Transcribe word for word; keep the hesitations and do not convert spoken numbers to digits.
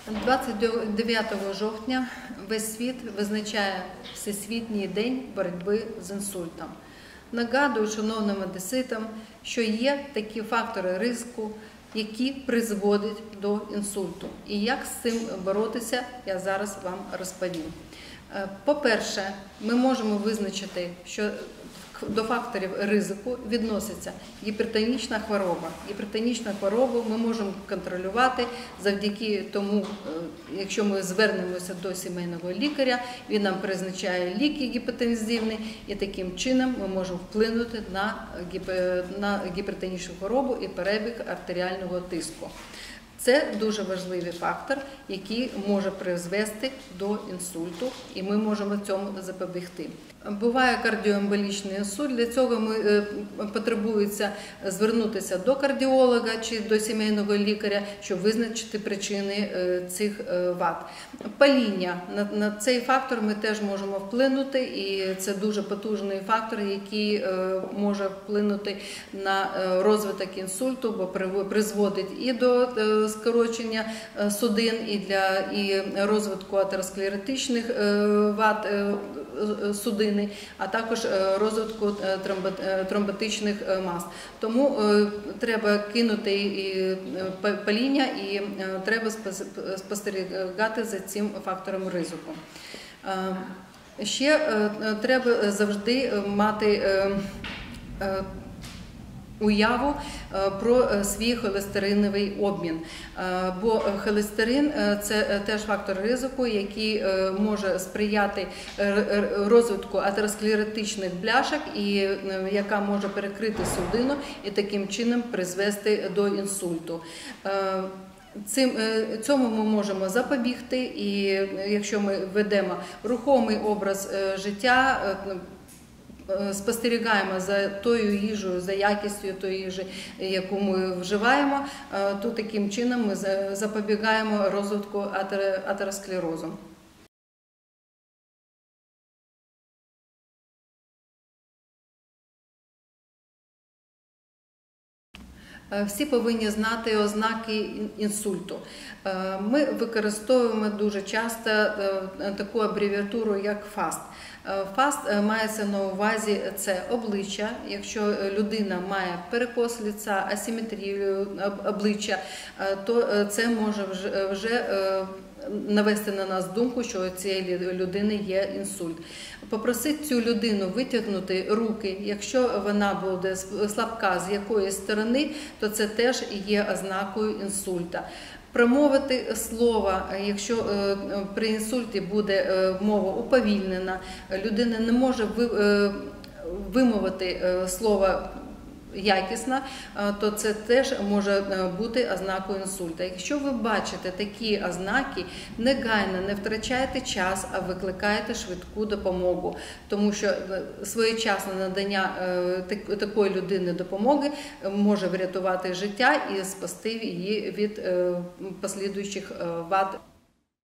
двадцять дев'ятого жовтня весь світ визначає Всесвітній день боротьби з інсультом. Нагадую шановним одеситам, що є такі фактори ризику, які призводять до інсульту. І як з цим боротися, я зараз вам розповім. По-перше, ми можемо визначити, що до факторів ризику відноситься гіпертонічна хвороба. Гіпертонічну хворобу ми можемо контролювати завдяки тому, якщо ми звернемося до сімейного лікаря, він нам призначає ліки гіпотензивні, і таким чином ми можемо вплинути на гіпертонічну хворобу і перебіг артеріального тиску. Це дуже важливий фактор, який може призвести до інсульту, і ми можемо цьому запобігти. Буває кардіоемболічний інсульт, для цього ми потребується звернутися до кардіолога чи до сімейного лікаря, щоб визначити причини цих вад. Паління. На цей фактор ми теж можемо вплинути, і це дуже потужний фактор, який може вплинути на розвиток інсульту, бо призводить і до скорочення судин, і для і розвитку атеросклеротичних вад судини, а також розвитку тромботичних мас. Тому треба кинути і паління, і треба спостерігати за цим фактором ризику. Ще треба завжди мати уяву про свій холестериновий обмін, бо холестерин – це теж фактор ризику, який може сприяти розвитку атеросклеротичних бляшок, і яка може перекрити судину і таким чином призвести до інсульту. Цим, цьому ми можемо запобігти, і якщо ми ведемо рухомий образ життя, спостерігаємо за тою їжею, за якістю тої їжі, яку ми вживаємо, то таким чином ми запобігаємо розвитку атеросклерозу. Всі повинні знати ознаки інсульту. Ми використовуємо дуже часто таку абревіатуру, як фаст. фаст мається на увазі – це обличчя. Якщо людина має перекос лиця, асиметрію обличчя, то це може вже навести на нас думку, що у цієї людини є інсульт. Попросити цю людину витягнути руки, якщо вона буде слабка з якоїсь сторони, то це теж є ознакою інсульта. Промовити слово, якщо при інсульті буде мова уповільнена, людина не може вимовити слово якісно, то це теж може бути ознакою інсульту. Якщо ви бачите такі ознаки, негайно не втрачайте час, а викликайте швидку допомогу, тому що своєчасне надання такої людини допомоги може врятувати життя і спасти її від послідуючих вад.